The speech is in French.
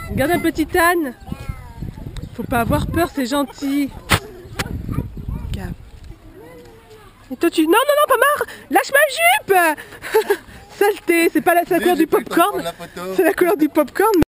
Regarde un petit âne. Faut pas avoir peur, c'est gentil. Regarde. Et toi tu... Non, non, non, pas marre. Lâche ma jupe. Saleté, c'est pas la couleur du popcorn. C'est la couleur du popcorn.